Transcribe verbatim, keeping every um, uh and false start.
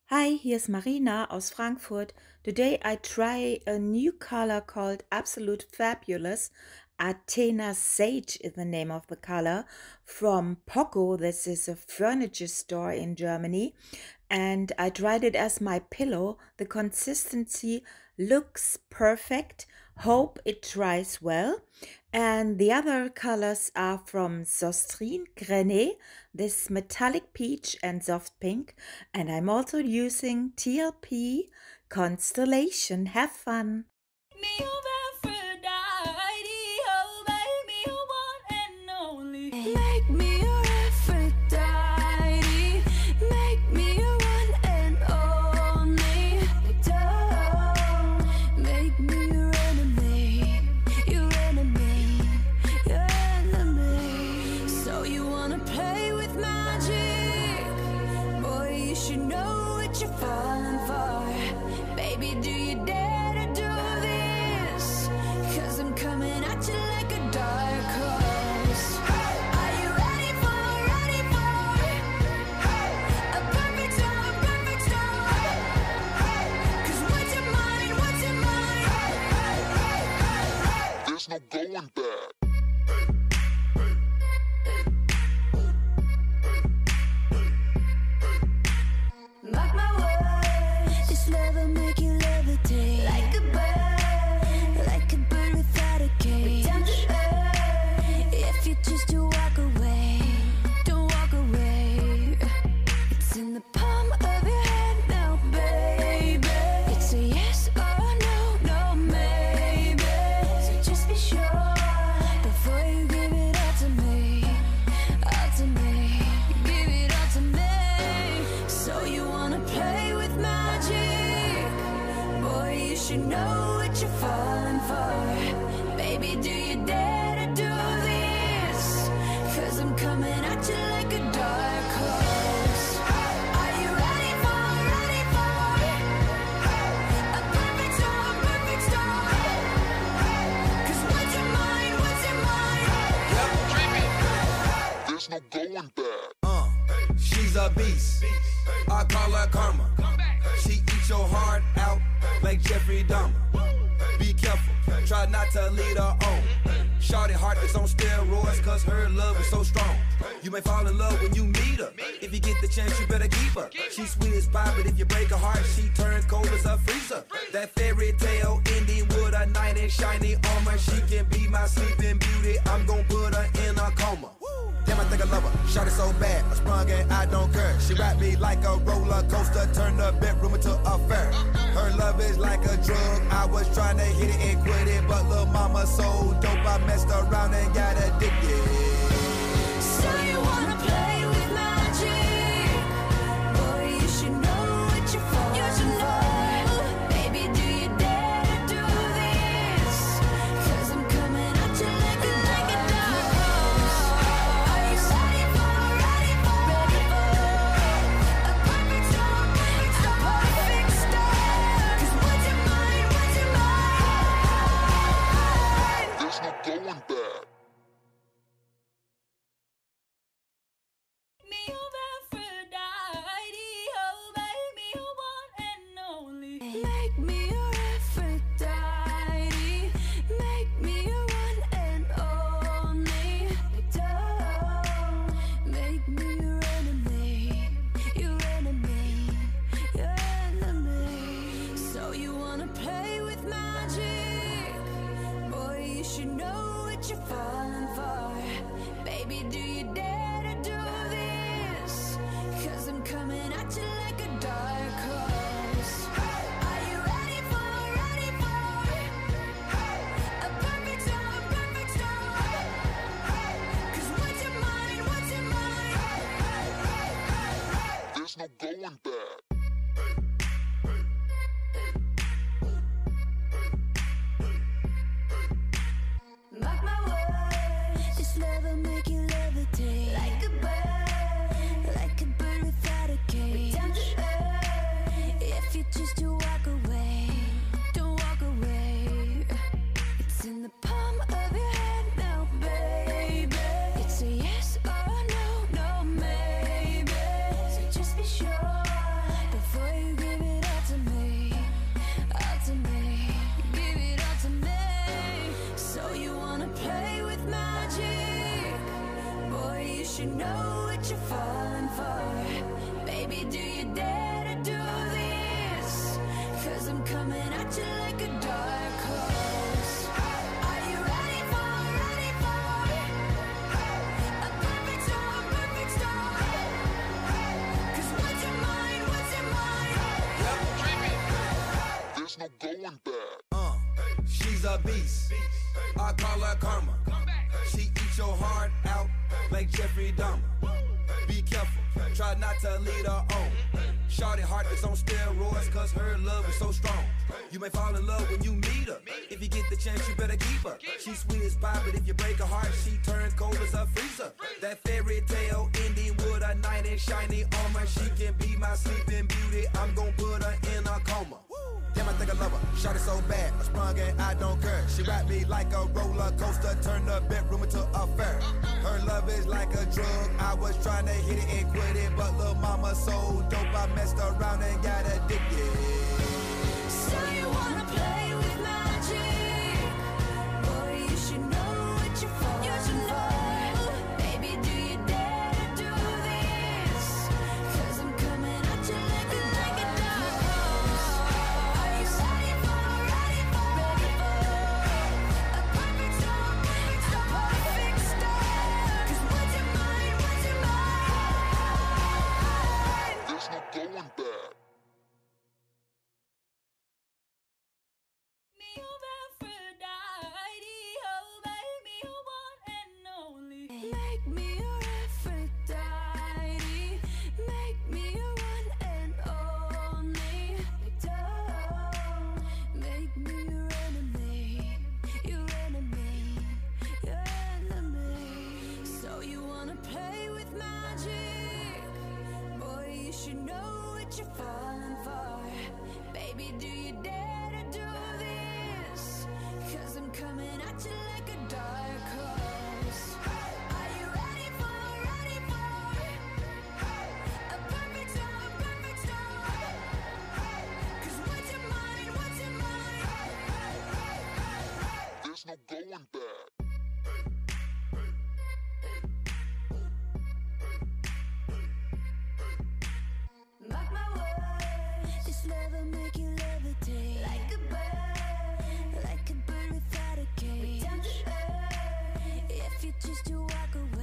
Hi, here's Marina aus Frankfurt. Today I try a new color called Absolute Fabulous. Athena Sage is the name of the color from Poco. This is a furniture store in Germany. And I tried it as my pillow. The consistency looks perfect. Hope it dries well. And the other colors are from Sostrine Grenet, this metallic peach and soft pink. And I'm also using T L P Constellation. Have fun! Me of Aphrodite, oh, make me your one and only. Make me your Aphrodite, make me your one and only. Don't make me your enemy, your enemy, your enemy. So you wanna play with magic? Boy, you should know what you're falling for. Baby, do you dare to do this? Cause I'm coming at you like a dark horse. Are you ready for, ready for a perfect storm, perfect storm? Cause what's in mine, what's in mine? There's no going back. Mark my words, this love will make you levitate like a bird, like a bird without a cage. Down to earth, if you choose to walk away, don't walk away. It's in the palm of your hand now, baby. It's a yes or no, no maybe. So just be sure before you give it all to me, all to me. Give it all to me. So you wanna play with magic? Boy, you should know what you're falling for. Baby, do you dare to do this? Cause I'm coming at you like a dark horse. Are you ready for, ready for a perfect storm, perfect storm? Cause what's in mine, what's in mine? There's no going back. Uh, she's a beast. I call her karma. She eats your heart out like Jeffrey Dahmer. Be careful, try not to lead her on. Shawty heart is on steroids, cause her love is so strong. You may fall in love when you meet her. If you get the chance, you better keep her. She's sweet as pie, but if you break her heart, she turns cold as a freezer. That fairy tale ending with a knight in shiny armor. She can be my sleeping beauty. I'm gonna put her in a coma. Damn, I think I love her. Shot it so bad, I sprung and I don't care. She wrapped me like a roller coaster, turned the bedroom into a fair. Her love is like a drug. I was trying to hit it and quit it, but lil' mama so dope, I messed around and got addicted. So you wanna play with magic? Boy, you should know what you're falling for. Baby, do you dare to do this? Cause I'm coming at you like a, like a dark horse. Are you ready for, ready for, ready for a perfect storm, a perfect storm? Cause what's in mine, what's in mine? There's no going back. Me of Aphrodite, oh, make me your one and only. Make me your Aphrodite, make me your one and only. Don't make me your enemy, your enemy, your enemy. So you wanna play with magic? Boy, you should know what you're falling for. Baby, do you dare to do this? Cause I'm coming at you like a dark horse. Are you ready for, ready for a perfect storm, perfect storm? Cause what's in mine, what's in mine? There's no going back. Mark my words, this love will make you levitate like a bird, like a bird without a cage. Down to earth, if you choose to walk away, don't walk away. It's in the palm of your hand now, baby. It's a yes or no, no maybe. So just be sure at you like a dark horse. Are you ready for, ready for a perfect storm, perfect storm? 'Cause what's in mine, what's in mine? There's no going back. Uh, she's a beast. I call her karma. She eats your heart out like Jeffrey Dahmer. Be careful, try not to lead her on. Shorty heart is on steroids, cause her love is so strong. You may fall in love when you meet her. If you get the chance, you better keep her. She's sweet as pie, but if you break her heart, she turns cold as a freezer. That fairy tale ending with a knight in shiny armor. She can be my sleeping beauty. I'm gon' put her in a coma. Damn, I think I love her. Shot it so bad, I sprung and I don't care. She wrapped me like a roller coaster, turned the bedroom into a fair. Her love is like a drug. I was trying to hit it and quit it, but lil' mama so dope, I messed around and got addicted. So you wanna play with magic? Boy, you should know what you're falling for. Baby, do you dare to do this? 'Cause I'm coming at you like a, like a dark horse. Are you ready for, ready for, ready for a perfect storm, perfect storm, perfect storm? 'Cause what's in mine, what's in mine? There's no going back. Me your Aphrodite, oh make me your one and only. Make me your Aphrodite, make me your one and only. Don't make me your enemy, your enemy, your enemy. So you wanna play with magic? Boy, you should know what you're falling for. Baby, do you dare to do this? 'Cause I'm coming at you like a dark horse. Are you ready for, ready for a perfect storm, perfect storm? 'Cause what's in mine, what's in mine? There's no going back. Mark my words, this love will make you levitate like a bird, like a bird without a cage. Down to earth, if you choose to walk away.